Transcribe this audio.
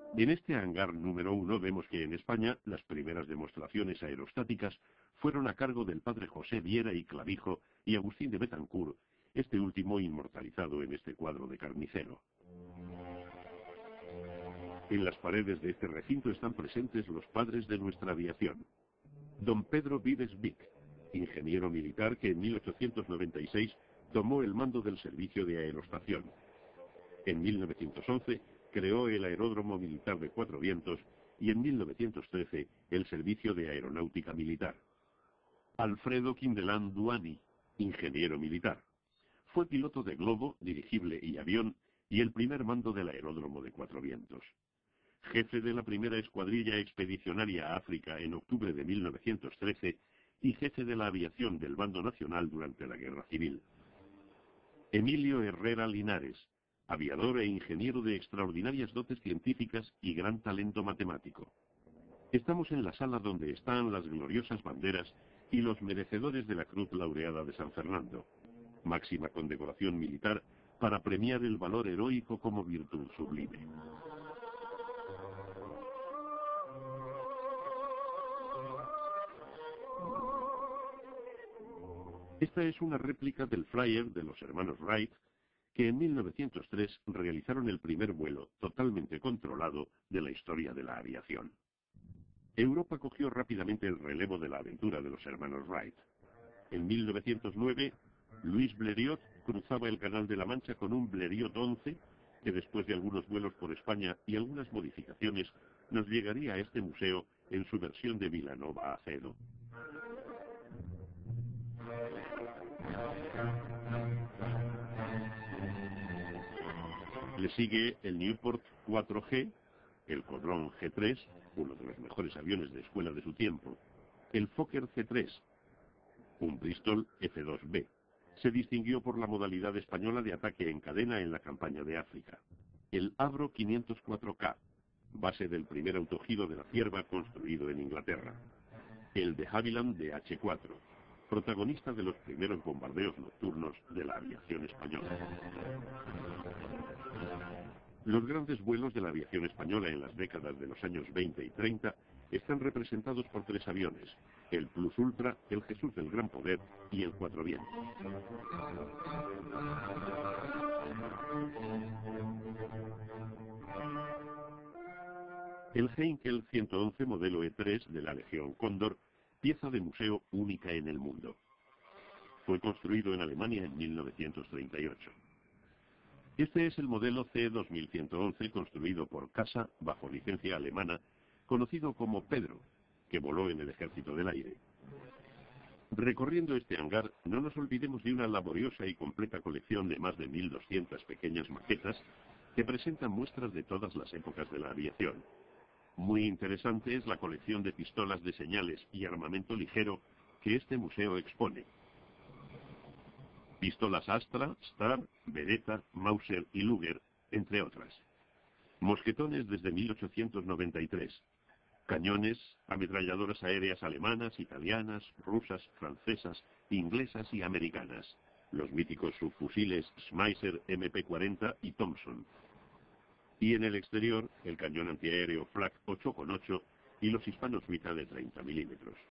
En este hangar número 1 vemos que en España las primeras demostraciones aerostáticas fueron a cargo del padre José Viera y Clavijo y Agustín de Betancourt, este último inmortalizado en este cuadro de Carnicero. En las paredes de este recinto están presentes los padres de nuestra aviación. Don Pedro Vives Vic, ingeniero militar que en 1896 tomó el mando del servicio de aerostación. En 1911 creó el Aeródromo Militar de Cuatro Vientos y en 1913 el Servicio de Aeronáutica Militar. Alfredo Quindelán Duani, ingeniero militar. Fue piloto de globo, dirigible y avión y el primer mando del Aeródromo de Cuatro Vientos. Jefe de la primera escuadrilla expedicionaria a África en octubre de 1913 y jefe de la aviación del Bando Nacional durante la Guerra Civil. Emilio Herrera Linares, aviador e ingeniero de extraordinarias dotes científicas y gran talento matemático. Estamos en la sala donde están las gloriosas banderas y los merecedores de la Cruz Laureada de San Fernando, máxima condecoración militar para premiar el valor heroico como virtud sublime. Esta es una réplica del Flyer de los hermanos Wright, que en 1903 realizaron el primer vuelo totalmente controlado de la historia de la aviación. Europa cogió rápidamente el relevo de la aventura de los hermanos Wright. En 1909, Luis Blériot cruzaba el Canal de la Mancha con un Blériot 11, que después de algunos vuelos por España y algunas modificaciones, nos llegaría a este museo en su versión de Vilanova Acedo. Le sigue el Newport 4G, el Codron G3, uno de los mejores aviones de escuela de su tiempo, el Fokker C3, un Bristol F2B. Se distinguió por la modalidad española de ataque en cadena en la campaña de África. El Avro 504K, base del primer autogiro de la Cierva construido en Inglaterra. El de Havilland DH4, protagonista de los primeros bombardeos nocturnos de la aviación española. Los grandes vuelos de la aviación española en las décadas de los años 20 y 30 están representados por tres aviones: el Plus Ultra, el Jesús del Gran Poder y el Cuatro Vientos. El Heinkel 111 modelo E3 de la Legión Cóndor, pieza de museo única en el mundo. Fue construido en Alemania en 1938. Este es el modelo C2111 construido por CASA bajo licencia alemana, conocido como Pedro, que voló en el Ejército del Aire. Recorriendo este hangar, no nos olvidemos de una laboriosa y completa colección de más de 1200 pequeñas maquetas que presentan muestras de todas las épocas de la aviación. Muy interesante es la colección de pistolas de señales y armamento ligero que este museo expone. Pistolas Astra, Star, Beretta, Mauser y Luger, entre otras. Mosquetones desde 1893. Cañones, ametralladoras aéreas alemanas, italianas, rusas, francesas, inglesas y americanas. Los míticos subfusiles Schmeisser MP40 y Thompson. Y en el exterior, el cañón antiaéreo Flak 8,8 y los hispanos Vita de 30 milímetros.